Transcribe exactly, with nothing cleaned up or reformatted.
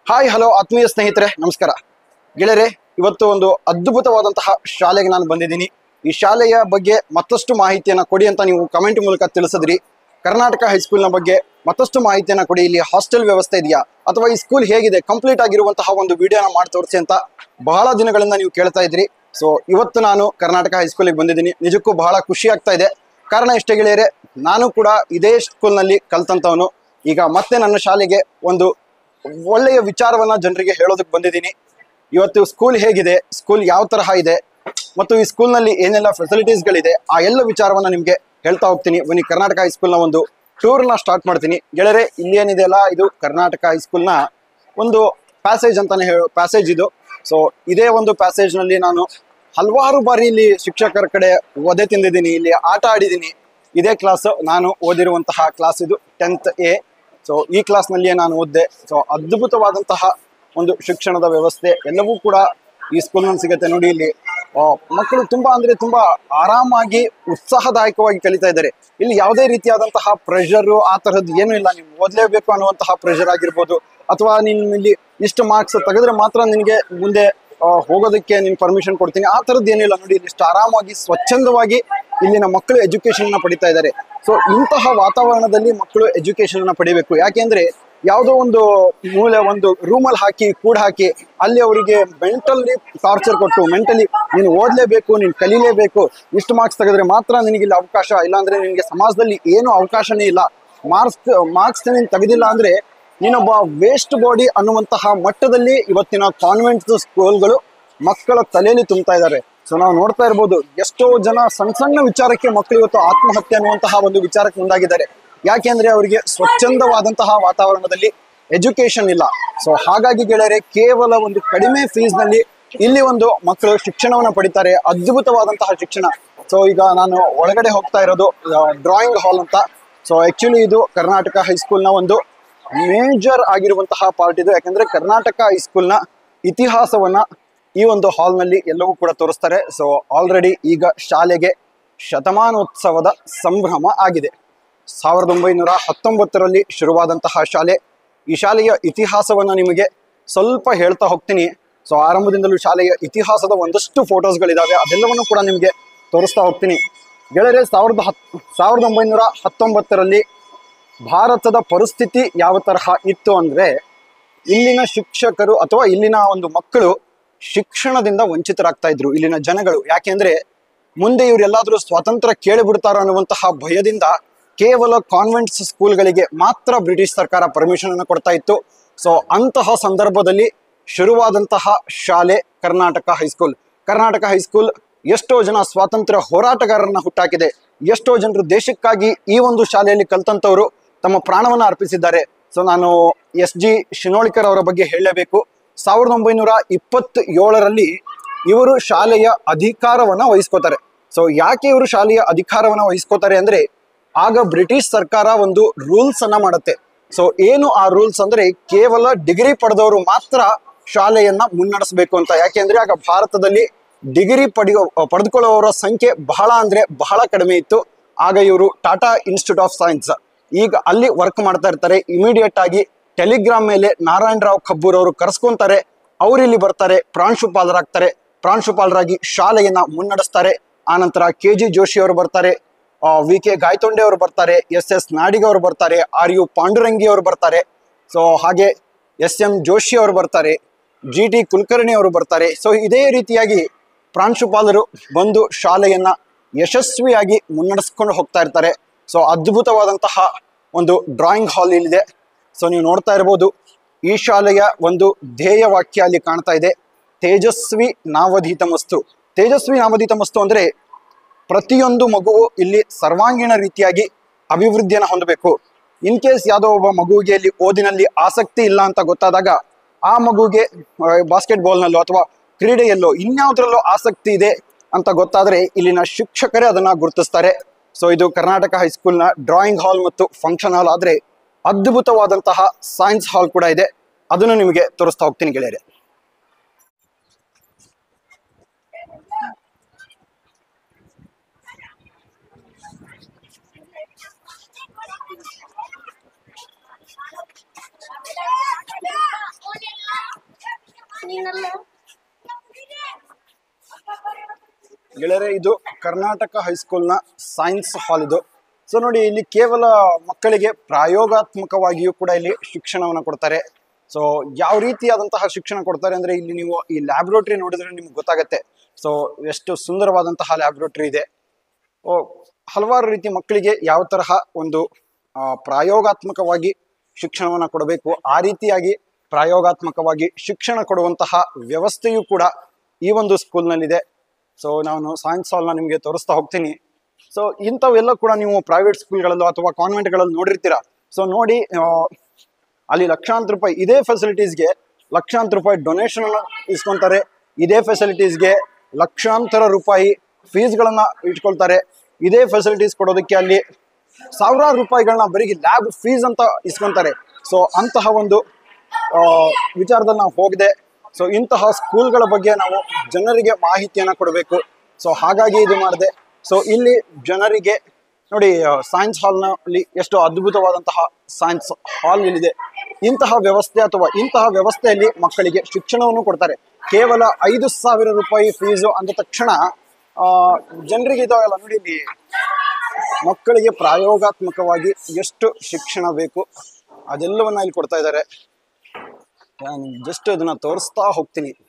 Hi hello ಆತ್ಮೀಯ ಸ್ನೇಹಿತರೆ ನಮಸ್ಕಾರ ಗೆಳೆಯರೆ. ಇವತ್ತು ಒಂದು ಅದ್ಭುತವಾದಂತಹ ಶಾಲೆಗೆ ನಾನು ಬಂದಿದ್ದೀನಿ. ಈ ಶಾಲೆಯ ಬಗ್ಗೆ ಮತ್ತಷ್ಟು ಮಾಹಿತಿಯನ್ನು ಕೊಡಿ ಅಂತ ನೀವು ಕಮೆಂಟ್ ಮೂಲಕ ತಿಳಿಸಿದ್ರಿ. ಕರ್ನಾಟಕ ಹೈಸ್ಕೂಲ್ನ ಬಗ್ಗೆ ಮತ್ತಷ್ಟು ಮಾಹಿತಿಯನ್ನು ಕೊಡಿ. ಇಲ್ಲಿ ಹಾಸ್ಟೆಲ್ ವ್ಯವಸ್ಥೆ ಇದೆಯಾ ಅಥವಾ ಈ ಸ್ಕೂಲ್ ಹೇಗಿದೆ ಕಂಪ್ಲೀಟ್ ಆಗಿರುವಂತಹ ಒಂದು ವಿಡಿಯೋನ ಮಾಡಿ ತೋರಿಸಿ ಅಂತ ಬಹಳ ದಿನಗಳಿಂದ ನೀವು ಕೇಳ್ತಾ ಇದ್ರಿ. ಸೊ ಇವತ್ತು ನಾನು ಕರ್ನಾಟಕ ಹೈಸ್ಕೂಲಿಗೆ ಬಂದಿದ್ದೀನಿ. ನಿಜಕ್ಕೂ ಬಹಳ ಖುಷಿ ಆಗ್ತಾ ಇದೆ. ಕಾರಣ ಇಷ್ಟೇ ಗೆಳೆಯರೆ, ನಾನು ಕೂಡ ಇದೇ ಸ್ಕೂಲ್ನಲ್ಲಿ ಕಲ್ತಂತವನು. ಈಗ ಮತ್ತೆ ನನ್ನ ಶಾಲೆಗೆ ಒಂದು ಒಳ್ಳೆಯ ವಿಚಾರವನ್ನ ಜನರಿಗೆ ಹೇಳೋದಕ್ಕೆ ಬಂದಿದ್ದೀನಿ. ಇವತ್ತು ಸ್ಕೂಲ್ ಹೇಗಿದೆ, ಸ್ಕೂಲ್ ಯಾವ ತರಹ ಇದೆ ಮತ್ತು ಈ ಸ್ಕೂಲ್ನಲ್ಲಿ ಏನೆಲ್ಲ ಫೆಸಿಲಿಟೀಸ್ಗಳಿದೆ ಆ ಎಲ್ಲ ವಿಚಾರವನ್ನ ನಿಮಗೆ ಹೇಳ್ತಾ ಹೋಗ್ತೀನಿ. ಬನ್ನಿ ಕರ್ನಾಟಕ ಹೈಸ್ಕೂಲ್ನ ಒಂದು ಟೂರ್ನ ಸ್ಟಾರ್ಟ್ ಮಾಡ್ತೀನಿ ಗೆಳೆಯರೆ. ಇಲ್ಲಿ ಏನಿದೆ ಅಲ್ಲ, ಇದು ಕರ್ನಾಟಕ ಹೈಸ್ಕೂಲ್ನ ಒಂದು ಪ್ಯಾಸೇಜ್ ಅಂತಾನೆ ಹೇಳೋ ಪ್ಯಾಸೇಜ್ ಇದು. ಸೊ ಇದೇ ಒಂದು ಪ್ಯಾಸೇಜ್ನಲ್ಲಿ ನಾನು ಹಲವಾರು ಬಾರಿ ಇಲ್ಲಿ ಶಿಕ್ಷಕರ ಕಡೆ ಒದೆ ತಿಂದಿದ್ದೀನಿ, ಇಲ್ಲಿ ಆಟ ಆಡಿದ್ದೀನಿ. ಇದೇ ಕ್ಲಾಸ್ ನಾನು ಓದಿರುವಂತಹ ಕ್ಲಾಸ್ ಇದು, ಟೆಂತ್ ಎ. ಸೊ ಈ ಕ್ಲಾಸ್ನಲ್ಲಿಯೇ ನಾನು ಓದಿದೆ. ಸೊ ಅದ್ಭುತವಾದಂತಹ ಒಂದು ಶಿಕ್ಷಣದ ವ್ಯವಸ್ಥೆ ಎಲ್ಲವೂ ಕೂಡ ಈ ಸ್ಕೂಲ್ನಲ್ಲಿ ಸಿಗುತ್ತೆ. ನೋಡಿ, ಇಲ್ಲಿ ಮಕ್ಕಳು ತುಂಬಾ ಅಂದ್ರೆ ತುಂಬಾ ಆರಾಮಾಗಿ ಉತ್ಸಾಹದಾಯಕವಾಗಿ ಕಲಿತಾ ಇದ್ದಾರೆ. ಇಲ್ಲಿ ಯಾವುದೇ ರೀತಿಯಾದಂತಹ ಪ್ರೆಷರು ಆ ತರದ್ದು ಏನೂ ಇಲ್ಲ. ನೀವು ಓದಲೇಬೇಕು ಅನ್ನುವಂತಹ ಪ್ರೆಷರ್ ಆಗಿರ್ಬೋದು, ಅಥವಾ ನೀನು ಇಲ್ಲಿ ಇಷ್ಟು ಮಾರ್ಕ್ಸ್ ತೆಗೆದ್ರೆ ಮಾತ್ರ ನಿನಗೆ ಮುಂದೆ ಹೋಗೋದಕ್ಕೆ ನೀನು ಪರ್ಮಿಷನ್ ಕೊಡ್ತೀನಿ, ಆ ಥರದ್ದು ಏನಿಲ್ಲ. ನೋಡಿ, ಇಲ್ಲಿ ಇಷ್ಟು ಆರಾಮಾಗಿ ಸ್ವಚ್ಛಂದವಾಗಿ ಇಲ್ಲಿನ ಮಕ್ಕಳು ಎಜುಕೇಶನ್ ಪಡಿತಾ ಇದ್ದಾರೆ. ಸೊ ಇಂತಹ ವಾತಾವರಣದಲ್ಲಿ ಮಕ್ಕಳು ಎಜುಕೇಶನ್ ಅನ್ನ ಪಡಿಬೇಕು. ಯಾಕೆಂದ್ರೆ ಯಾವುದೋ ಒಂದು ಮೂಲೆ ಒಂದು ರೂಮಲ್ಲಿ ಹಾಕಿ ಕೂಡ ಹಾಕಿ ಅಲ್ಲಿ ಅವರಿಗೆ ಮೆಂಟಲಿ ಟಾರ್ಚರ್ ಕೊಟ್ಟು ಮೆಂಟಲಿ ನೀನು ಓದಲೇಬೇಕು, ನೀನು ಕಲೀಲೇಬೇಕು, ಇಷ್ಟು ಮಾರ್ಕ್ಸ್ ತೆಗೆದ್ರೆ ಮಾತ್ರ ನಿನಗೆ ಇಲ್ಲಿ ಅವಕಾಶ, ಇಲ್ಲಾಂದ್ರೆ ನಿನಗೆ ಸಮಾಜದಲ್ಲಿ ಏನು ಅವಕಾಶನೇ ಇಲ್ಲ, ಮಾರ್ಕ್ಸ್ ಮಾರ್ಕ್ಸ್ ನೀನು ತೆಗೆದಿಲ್ಲ ಅಂದ್ರೆ ನೀನೊಬ್ಬ ವೇಸ್ಟ್ ಬಾಡಿ ಅನ್ನುವಂತಹ ಮಟ್ಟದಲ್ಲಿ ಇವತ್ತಿನ ಕಾನ್ವೆಂಟ್ ಸ್ಕೂಲ್ಗಳು ಮಕ್ಕಳ ತಲೆಯಲ್ಲಿ ತುಂಬ್ತಾ ಇದ್ದಾರೆ. ಸೊ ನಾವು ನೋಡ್ತಾ ಇರ್ಬೋದು, ಎಷ್ಟೋ ಜನ ಸಣ್ಣ ಸಣ್ಣ ವಿಚಾರಕ್ಕೆ ಮಕ್ಕಳು ಇವತ್ತು ಆತ್ಮಹತ್ಯೆ ಅನ್ನುವಂತಹ ಒಂದು ವಿಚಾರಕ್ಕೆ ಮುಂದಾಗಿದ್ದಾರೆ. ಯಾಕೆಂದ್ರೆ ಅವರಿಗೆ ಸ್ವಚ್ಛಂದವಾದಂತಹ ವಾತಾವರಣದಲ್ಲಿ ಎಜುಕೇಶನ್ ಇಲ್ಲ. ಸೊ ಹಾಗಾಗಿ ಗೆಳೆಯರೆ, ಕೇವಲ ಒಂದು ಕಡಿಮೆ ಫೀಸ್ ನಲ್ಲಿ ಇಲ್ಲಿ ಒಂದು ಮಕ್ಕಳು ಶಿಕ್ಷಣವನ್ನ ಪಡಿತಾರೆ, ಅದ್ಭುತವಾದಂತಹ ಶಿಕ್ಷಣ. ಸೊ ಈಗ ನಾನು ಒಳಗಡೆ ಹೋಗ್ತಾ ಇರೋದು ಡ್ರಾಯಿಂಗ್ ಹಾಲ್ ಅಂತ. ಸೊ ಆಕ್ಚುಲಿ ಇದು ಕರ್ನಾಟಕ ಹೈಸ್ಕೂಲ್ನ ಒಂದು ಮೇಜರ್ ಆಗಿರುವಂತಹ ಪಾರ್ಟ್ ಇದು. ಯಾಕಂದ್ರೆ ಕರ್ನಾಟಕ ಹೈಸ್ಕೂಲ್ನ ಇತಿಹಾಸವನ್ನ ಈ ಒಂದು ಹಾಲ್ನಲ್ಲಿ ಎಲ್ಲವೂ ಕೂಡ ತೋರಿಸ್ತಾರೆ. ಸೊ ಆಲ್ರೆಡಿ ಈಗ ಶಾಲೆಗೆ ಶತಮಾನೋತ್ಸವದ ಸಂಭ್ರಮ ಆಗಿದೆ. ಸಾವಿರದ ಒಂಬೈನೂರ ಹತ್ತೊಂಬತ್ತರಲ್ಲಿ ಶುರುವಾದಂತಹ ಶಾಲೆ. ಈ ಶಾಲೆಯ ಇತಿಹಾಸವನ್ನ ನಿಮಗೆ ಸ್ವಲ್ಪ ಹೇಳ್ತಾ ಹೋಗ್ತೀನಿ. ಸೊ ಆರಂಭದಿಂದಲೂ ಶಾಲೆಯ ಇತಿಹಾಸದ ಒಂದಷ್ಟು ಫೋಟೋಸ್ಗಳಿದಾವೆ, ಅದೆಲ್ಲವನ್ನು ಕೂಡ ನಿಮಗೆ ತೋರಿಸ್ತಾ ಹೋಗ್ತೀನಿ ಗೆಳೆಯರೆ. ಸಾವಿರದ ಹತ್ ಸಾವಿರದ ಒಂಬೈನೂರ ಹತ್ತೊಂಬತ್ತರಲ್ಲಿ ಭಾರತದ ಪರಿಸ್ಥಿತಿ ಯಾವ ತರಹ ಇತ್ತು ಅಂದ್ರೆ, ಇಲ್ಲಿನ ಶಿಕ್ಷಕರು ಅಥವಾ ಇಲ್ಲಿನ ಒಂದು ಮಕ್ಕಳು ಶಿಕ್ಷಣದಿಂದ ವಂಚಿತರಾಗ್ತಾ ಇದ್ರು ಇಲ್ಲಿನ ಜನಗಳು. ಯಾಕೆಂದ್ರೆ ಮುಂದೆ ಇವರೆಲ್ಲಾದ್ರೂ ಸ್ವಾತಂತ್ರ್ಯ ಕೇಳಿಬಿಡ್ತಾರ ಅನ್ನುವಂತಹ ಭಯದಿಂದ ಕೇವಲ ಕಾನ್ವೆಂಟ್ಸ್ ಸ್ಕೂಲ್ಗಳಿಗೆ ಮಾತ್ರ ಬ್ರಿಟಿಷ್ ಸರ್ಕಾರ ಪರ್ಮಿಷನ್ ಅನ್ನು ಕೊಡ್ತಾ ಇತ್ತು. ಸೊ ಅಂತಹ ಸಂದರ್ಭದಲ್ಲಿ ಶುರುವಾದಂತಹ ಶಾಲೆ ಕರ್ನಾಟಕ ಹೈಸ್ಕೂಲ್. ಕರ್ನಾಟಕ ಹೈಸ್ಕೂಲ್ ಎಷ್ಟೋ ಜನ ಸ್ವಾತಂತ್ರ್ಯ ಹೋರಾಟಗಾರರನ್ನ ಹುಟ್ಟಾಕಿದೆ. ಎಷ್ಟೋ ಜನರು ದೇಶಕ್ಕಾಗಿ ಈ ಒಂದು ಶಾಲೆಯಲ್ಲಿ ಕಲ್ತಂತವರು ತಮ್ಮ ಪ್ರಾಣವನ್ನ ಅರ್ಪಿಸಿದ್ದಾರೆ. ಸೊ ನಾನು ಎಸ್ ಜಿ ಶಿನೋಳ್ಕರ್ ಅವರ ಬಗ್ಗೆ ಹೇಳಲೇಬೇಕು. ಸಾವಿರದ ಒಂಬೈನೂರ ಇಪ್ಪತ್ತ ಏಳರಲ್ಲಿ ಇವರು ಶಾಲೆಯ ಅಧಿಕಾರವನ್ನ ವಹಿಸ್ಕೋತಾರೆ. ಸೊ ಯಾಕೆ ಇವರು ಶಾಲೆಯ ಅಧಿಕಾರವನ್ನ ವಹಿಸ್ಕೋತಾರೆ ಅಂದ್ರೆ, ಆಗ ಬ್ರಿಟಿಷ್ ಸರ್ಕಾರ ಒಂದು ರೂಲ್ಸ್ ಅನ್ನ ಮಾಡುತ್ತೆ. ಸೊ ಏನು ಆ ರೂಲ್ಸ್ ಅಂದ್ರೆ, ಕೇವಲ ಡಿಗ್ರಿ ಪಡೆದವರು ಮಾತ್ರ ಶಾಲೆಯನ್ನ ಮುನ್ನಡೆಸಬೇಕು ಅಂತ. ಯಾಕೆಂದ್ರೆ ಆಗ ಭಾರತದಲ್ಲಿ ಡಿಗ್ರಿ ಪಡೆಯೋ ಪಡೆದುಕೊಳ್ಳುವವರ ಸಂಖ್ಯೆ ಬಹಳ ಅಂದ್ರೆ ಬಹಳ ಕಡಿಮೆ ಇತ್ತು. ಆಗ ಇವರು ಟಾಟಾ ಇನ್ಸ್ಟಿಟ್ಯೂಟ್ ಆಫ್ ಸೈನ್ಸ್ ಈಗ ಅಲ್ಲಿ ವರ್ಕ್ ಮಾಡ್ತಾ ಇರ್ತಾರೆ. ಇಮಿಡಿಯೇಟ್ ಆಗಿ ಟೆಲಿಗ್ರಾಮ್ ಮೇಲೆ ನಾರಾಯಣ ರಾವ್ ಕಬ್ಬೂರ್ ಅವರು ಕರೆಸ್ಕೊಂತಾರೆ. ಅವ್ರು ಇಲ್ಲಿ ಬರ್ತಾರೆ, ಪ್ರಾಂಶುಪಾಲರಾಗ್ತಾರೆ. ಪ್ರಾಂಶುಪಾಲರಾಗಿ ಶಾಲೆಯನ್ನ ಮುನ್ನಡೆಸ್ತಾರೆ. ಆನಂತರ ಕೆ ಜಿ ಜೋಶಿ ಅವರು ಬರ್ತಾರೆ, ವಿ ಕೆ ಗಾಯತೊಂಡೆ ಅವರು ಬರ್ತಾರೆ, ಎಸ್ ಎಸ್ ನಾಡಿಗ ಅವರು ಬರ್ತಾರೆ, ಆರ್ ಯು ಪಾಂಡುರಂಗಿ ಅವರು ಬರ್ತಾರೆ. ಸೊ ಹಾಗೆ ಎಸ್ ಎಂ ಜೋಶಿ ಅವರು ಬರ್ತಾರೆ, ಜಿ ಟಿ ಕುಲಕರ್ಣಿ ಅವರು ಬರ್ತಾರೆ. ಸೊ ಇದೇ ರೀತಿಯಾಗಿ ಪ್ರಾಂಶುಪಾಲರು ಬಂದು ಶಾಲೆಯನ್ನ ಯಶಸ್ವಿಯಾಗಿ ಮುನ್ನಡೆಸ್ಕೊಂಡು ಹೋಗ್ತಾ ಇರ್ತಾರೆ. ಸೊ ಅದ್ಭುತವಾದಂತಹ ಒಂದು ಡ್ರಾಯಿಂಗ್ ಹಾಲ್ ಇಲ್ಲಿದೆ. ಸೊ ನೀವು ನೋಡ್ತಾ ಇರ್ಬೋದು, ಈ ಶಾಲೆಯ ಒಂದು ಧ್ಯೇಯ ವಾಕ್ಯ ಅಲ್ಲಿ ಕಾಣ್ತಾ ಇದೆ, ತೇಜಸ್ವಿ ನಾವಧೀತಮಸ್ತು. ತೇಜಸ್ವಿ ನಾವಧೀತಮಸ್ತು ಅಂದ್ರೆ ಪ್ರತಿಯೊಂದು ಮಗುವು ಇಲ್ಲಿ ಸರ್ವಾಂಗೀಣ ರೀತಿಯಾಗಿ ಅಭಿವೃದ್ಧಿಯನ್ನು ಹೊಂದಬೇಕು. ಇನ್ ಕೇಸ್ ಯಾವುದೋ ಒಬ್ಬ ಮಗುವಿಗೆ ಇಲ್ಲಿ ಓದಿನಲ್ಲಿ ಆಸಕ್ತಿ ಇಲ್ಲ ಅಂತ ಗೊತ್ತಾದಾಗ ಆ ಮಗುಗೆ ಬಾಸ್ಕೆಟ್ ಬಾಲ್ನಲ್ಲೋ ಅಥವಾ ಕ್ರೀಡೆಯಲ್ಲೋ ಇನ್ಯಾವುದ್ರಲ್ಲೋ ಆಸಕ್ತಿ ಇದೆ ಅಂತ ಗೊತ್ತಾದ್ರೆ ಇಲ್ಲಿನ ಶಿಕ್ಷಕರೇ ಅದನ್ನ ಗುರುತಿಸ್ತಾರೆ. ಸೊ ಇದು ಕರ್ನಾಟಕ ಹೈಸ್ಕೂಲ್ನ ಡ್ರಾಯಿಂಗ್ ಹಾಲ್ ಮತ್ತು ಫಂಕ್ಷನ್ ಹಾಲ್. ಆದ್ರೆ ಅದ್ಭುತವಾದಂತಹ ಸೈನ್ಸ್ ಹಾಲ್ ಕೂಡ ಇದೆ, ಅದನ್ನು ನಿಮಗೆ ತೋರಿಸ್ತಾ ಹೋಗ್ತೀನಿ ಗೆಳೆಯರೆ. ಗೆಳೆಯರೆ, ಇದು ಕರ್ನಾಟಕ ಹೈಸ್ಕೂಲ್ನ ಸೈನ್ಸ್ ಹಾಲ್ ಇದು. ಸೊ ನೋಡಿ, ಇಲ್ಲಿ ಕೇವಲ ಮಕ್ಕಳಿಗೆ ಪ್ರಾಯೋಗಾತ್ಮಕವಾಗಿಯೂ ಕೂಡ ಇಲ್ಲಿ ಶಿಕ್ಷಣವನ್ನು ಕೊಡ್ತಾರೆ. ಸೊ ಯಾವ ರೀತಿಯಾದಂತಹ ಶಿಕ್ಷಣ ಕೊಡ್ತಾರೆ ಅಂದ್ರೆ, ಇಲ್ಲಿ ನೀವು ಈ ಲ್ಯಾಬ್ರೋಟರಿ ನೋಡಿದ್ರೆ ನಿಮ್ಗೆ ಗೊತ್ತಾಗತ್ತೆ. ಸೊ ಎಷ್ಟು ಸುಂದರವಾದಂತಹ ಲ್ಯಾಬ್ರೋಟರಿ ಇದೆ. ಓ ಹಲವಾರು ರೀತಿ ಮಕ್ಕಳಿಗೆ ಯಾವ ತರಹ ಒಂದು ಪ್ರಾಯೋಗಾತ್ಮಕವಾಗಿ ಶಿಕ್ಷಣವನ್ನು ಕೊಡಬೇಕು, ಆ ರೀತಿಯಾಗಿ ಪ್ರಾಯೋಗಾತ್ಮಕವಾಗಿ ಶಿಕ್ಷಣ ಕೊಡುವಂತಹ ವ್ಯವಸ್ಥೆಯೂ ಕೂಡ ಈ ಒಂದು ಸ್ಕೂಲ್ನಲ್ಲಿದೆ. ಸೊ ನಾನು ಸೈನ್ಸ್ ಹಾಲ್ನ ನಿಮಗೆ ತೋರಿಸ್ತಾ ಹೋಗ್ತೀನಿ. ಸೊ ಇಂಥವೆಲ್ಲ ಕೂಡ ನೀವು ಪ್ರೈವೇಟ್ ಸ್ಕೂಲ್ಗಳಲ್ಲೂ ಅಥವಾ ಕಾನ್ವೆಂಟ್ಗಳಲ್ಲಿ ನೋಡಿರ್ತೀರಾ. ಸೊ ನೋಡಿ, ಅಲ್ಲಿ ಲಕ್ಷಾಂತರ ರೂಪಾಯಿ ಇದೇ ಫೆಸಿಲಿಟೀಸ್ಗೆ ಲಕ್ಷಾಂತರ ರೂಪಾಯಿ ಡೊನೇಷನ್ ಅನ್ನು ಇಸ್ಕೊತಾರೆ. ಇದೇ ಫೆಸಿಲಿಟೀಸ್ಗೆ ಲಕ್ಷಾಂತರ ರೂಪಾಯಿ ಫೀಸ್ಗಳನ್ನ ಇಟ್ಕೊಳ್ತಾರೆ. ಇದೇ ಫೆಸಿಲಿಟೀಸ್ ಕೊಡೋದಕ್ಕೆ ಅಲ್ಲಿ ಸಾವಿರಾರು ರೂಪಾಯಿಗಳನ್ನ ಬರೀ ಲ್ಯಾಬ್ ಫೀಸ್ ಅಂತ ಇಸ್ಕೊಂತಾರೆ. ಸೊ ಅಂತಹ ಒಂದು ವಿಚಾರದಲ್ಲಿ ನಾವು ಹೋಗಿದೆ. ಸೊ ಇಂತಹ ಸ್ಕೂಲ್ಗಳ ಬಗ್ಗೆ ನಾವು ಜನರಿಗೆ ಮಾಹಿತಿಯನ್ನು ಕೊಡಬೇಕು. ಸೊ ಹಾಗಾಗಿ ಇದು ಮಾಡಿದೆ. ಸೊ ಇಲ್ಲಿ ಜನರಿಗೆ ನೋಡಿ, ಸೈನ್ಸ್ ಹಾಲ್ನಲ್ಲಿ ಎಷ್ಟು ಅದ್ಭುತವಾದಂತಹ ಸೈನ್ಸ್ ಹಾಲ್ ಇಲ್ಲಿದೆ. ಇಂತಹ ವ್ಯವಸ್ಥೆ ಅಥವಾ ಇಂತಹ ವ್ಯವಸ್ಥೆಯಲ್ಲಿ ಮಕ್ಕಳಿಗೆ ಶಿಕ್ಷಣವನ್ನು ಕೊಡ್ತಾರೆ. ಕೇವಲ ಐದು ಸಾವಿರ ರೂಪಾಯಿ ಫೀಸು ಅಂದ ತಕ್ಷಣ ಜನರಿಗೆ ಇದಾಗಲ್ಲ. ನೋಡಿ, ಇಲ್ಲಿ ಮಕ್ಕಳಿಗೆ ಪ್ರಾಯೋಗಾತ್ಮಕವಾಗಿ ಎಷ್ಟು ಶಿಕ್ಷಣ ಬೇಕು ಅದೆಲ್ಲವನ್ನ ಇಲ್ಲಿ ಕೊಡ್ತಾ ಇದ್ದಾರೆ. ಜಸ್ಟ್ ಅದನ್ನ ತೋರಿಸ್ತಾ ಹೋಗ್ತೀನಿ.